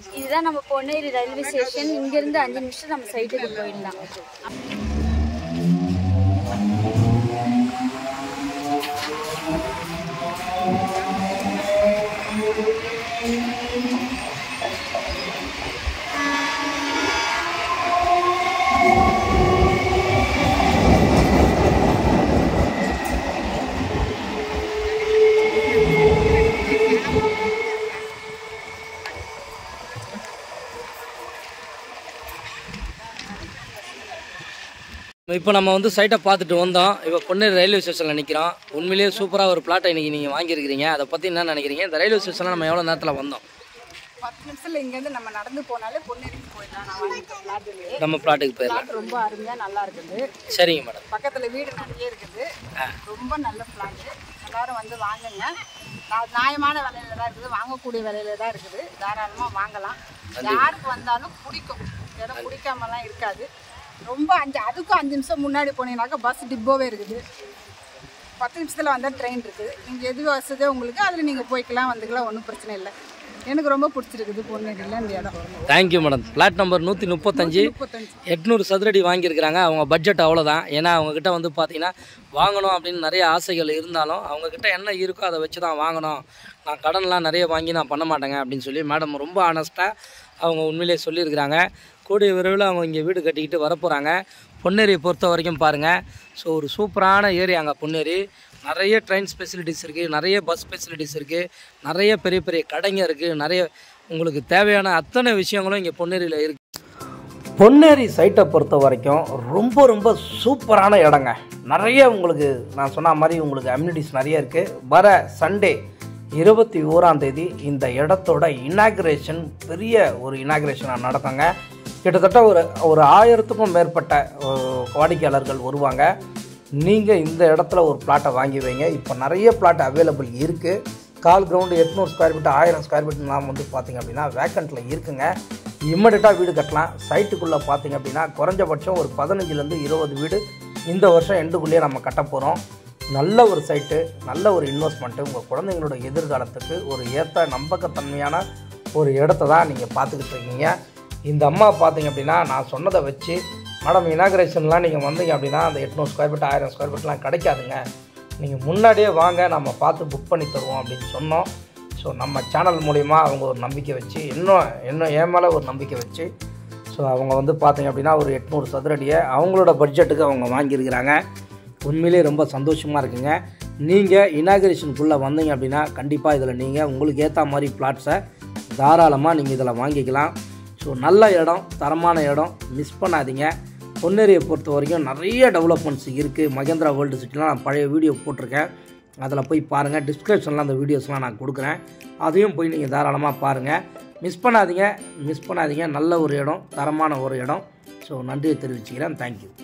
இதுதான் நம்ம Ponneri railway station. இங்கிருந்து 5 நிமிஷம் நம்ம சைட்டுக்கு போயிடலாம். இப்போ நம்ம வந்து சைட்டை பார்த்துட்டு வந்தோம். இப்போ பொன்னேரி ரயில்வே ஸ்டேஷனில் நிற்கிறோம். உண்மையிலேயே சூப்பராக ஒரு பிளாட்டை இன்றைக்கி நீங்கள் வாங்கியிருக்கிறீங்க. அதை பற்றி என்ன நினைக்கிறீங்க? இந்த ரயில்வே ஸ்டேஷனில் நம்ம எவ்வளோ நேரத்தில் வந்தோம்? 10 நிமிஷத்தில் இங்கேருந்து நம்ம நடந்து போனாலே பொன்னேரிக்கு போயிடலாம். நான் வாங்கிட்ட பிளாட்டுலேயே நம்ம பிளாட்டுக்கு போயிடலாம். பிளாட் ரொம்ப அருமையாக நல்லா இருக்குது. சரிங்க மேடம். பக்கத்தில் வீடு நிறைய இருக்குது. ரொம்ப நல்ல பிளாட்டு. எல்லாரும் வந்து வாங்குங்க. நியாயமான விலையில தான் இருக்குது, வாங்கக்கூடிய விலையில தான் இருக்குது. தாராளமாக வாங்கலாம். யாருக்கு வந்தாலும் பிடிக்கும். இடம் பிடிக்காமலாம் இருக்காது. ரொம்ப அதுக்கும் 5 நிமிஷம் முன்னாடி போனீங்கன்னாக்கா பஸ் டிப்போவே இருக்குது. 10 நிமிஷத்தில் வந்தால் ட்ரெயின் இருக்குது. நீங்கள் எது வசதியோ உங்களுக்கு அதில் நீங்கள் போய்க்கலாம் வந்துக்கலாம், ஒன்றும் பிரச்சனை இல்லை. எனக்கு ரொம்ப பிடிச்சிருக்குது பொன்னேரியில் இந்த இடம். Thank you madam. பிளாட் நம்பர் 135 800 சதுரடி வாங்கியிருக்கிறாங்க. அவங்க பட்ஜெட் அவ்வளோதான். ஏன்னா அவங்கக்கிட்ட வந்து பார்த்தீங்கன்னா வாங்கணும் அப்படின்னு நிறைய ஆசைகள் இருந்தாலும் அவங்கக்கிட்ட என்ன இருக்கோ அதை வச்சு தான் வாங்கணும். நான் கடன்லாம் நிறைய வாங்கி நான் பண்ண மாட்டேங்க அப்படின்னு சொல்லி மேடம் ரொம்ப ஆனஸ்ட்டாக அவங்க உண்மையிலே சொல்லியிருக்கிறாங்க. கூடிய விரைவில் அவங்க இங்கே வீடு கட்டிக்கிட்டு வரப்போகிறாங்க. பொன்னேரியை பொறுத்த வரைக்கும் பாருங்கள். ஸோ ஒரு சூப்பரான ஏரியாங்க பொன்னேரி. நிறைய ட்ரெயின் ஃபெசிலிட்டிஸ் இருக்குது, நிறைய பஸ் ஃபெசிலிட்டிஸ் இருக்குது, நிறைய பெரிய பெரிய கடைங்க இருக்குது, நிறைய உங்களுக்கு தேவையான அத்தனை விஷயங்களும் இங்கே பொன்னேரியில் இருக்குது. பொன்னேரி சைட்டை பொறுத்த வரைக்கும் ரொம்ப ரொம்ப சூப்பரான இடங்க. நிறைய உங்களுக்கு நான் சொன்ன மாதிரி உங்களுக்கு அம்யூனிட்டிஸ் நிறைய இருக்குது. வர சண்டே 21ஆம் தேதி இந்த இடத்தோட இனாக்ரேஷன், பெரிய ஒரு இனாக்ரேஷனை நடக்குங்க. கிட்டத்தட்ட ஒரு 1000க்கும் மேற்பட்ட வாடிக்கையாளர்கள் வருவாங்க. நீங்கள் இந்த இடத்துல ஒரு பிளாட்டை வாங்கி வைங்க. இப்போ நிறைய பிளாட் அவைலபிள் இருக்குது. கால் கிரவுண்டு 800 ஸ்கொயர் ஃபீட் 1000 ஸ்கொயர் ஃபீட்லாம் வந்து பார்த்திங்க அப்படின்னா வேக்கண்ட்டில் இருக்குங்க. இம்மிடியட்டாக வீடு கட்டலாம். சைட்டுக்குள்ளே பார்த்திங்க அப்படின்னா குறைஞ்சபட்சம் ஒரு 15லேருந்து 20 வீடு இந்த வருஷம் எண்டுக்குள்ளேயே நம்ம கட்ட போகிறோம். நல்ல ஒரு சைட்டு, நல்ல ஒரு இன்வெஸ்ட்மெண்ட்டு. உங்கள் குழந்தைங்களோட எதிர்காலத்துக்கு ஒரு ஏற்ற நம்பகத்தன்மையான ஒரு இடத்த தான் நீங்கள் பார்த்துக்கிட்டு இருக்கீங்க. இந்த அம்மா பார்த்திங்க அப்படின்னா நான் சொன்னதை வச்சு மேடம் இனாக்ரேஷன்லாம் நீங்கள் வந்தீங்க அப்படின்னா அந்த 800 ஸ்கொயர் ஃபீட் 1000 ஸ்கொயர் ஃபீட்லாம் கிடைக்காதுங்க, நீங்கள் முன்னாடியே வாங்க, நம்ம பார்த்து புக் பண்ணி தருவோம் அப்படின்னு சொன்னோம். ஸோ நம்ம சேனல் மூலிமா அவங்க ஒரு நம்பிக்கை வச்சு இன்னும் என் மேலே ஒரு நம்பிக்கை வச்சு ஸோ அவங்க வந்து பார்த்திங்க அப்படின்னா ஒரு 800 சதுரடியை அவங்களோட பட்ஜெட்டுக்கு அவங்க வாங்கியிருக்கிறாங்க. உண்மையிலே ரொம்ப சந்தோஷமாக இருக்குங்க. நீங்கள் இனாக்ரேஷனுக்குள்ளே வந்தீங்க அப்படின்னா கண்டிப்பாக இதில் நீங்கள் உங்களுக்கு ஏற்ற மாதிரி பிளாட்ஸை தாராளமாக நீங்கள் இதில் வாங்கிக்கலாம். ஸோ நல்ல இடம், தரமான இடம், மிஸ் பண்ணாதீங்க. பொன்னேரியை பொறுத்த வரைக்கும் நிறைய டெவலப்மெண்ட்ஸ் இருக்குது. மகேந்திரா வேர்ல்டு சிட்டிலாம் நான் பழைய வீடியோ போட்டிருக்கேன், அதில் போய் பாருங்கள். டிஸ்கிரிப்ஷனில் அந்த வீடியோஸ்லாம் நான் கொடுக்குறேன், அதையும் போய் நீங்கள் தாராளமாக பாருங்கள். மிஸ் பண்ணாதீங்க. நல்ல ஒரு இடம், தரமான ஒரு இடம். ஸோ நன்றியை தெரிவிச்சுக்கிறேன். தேங்க்யூ.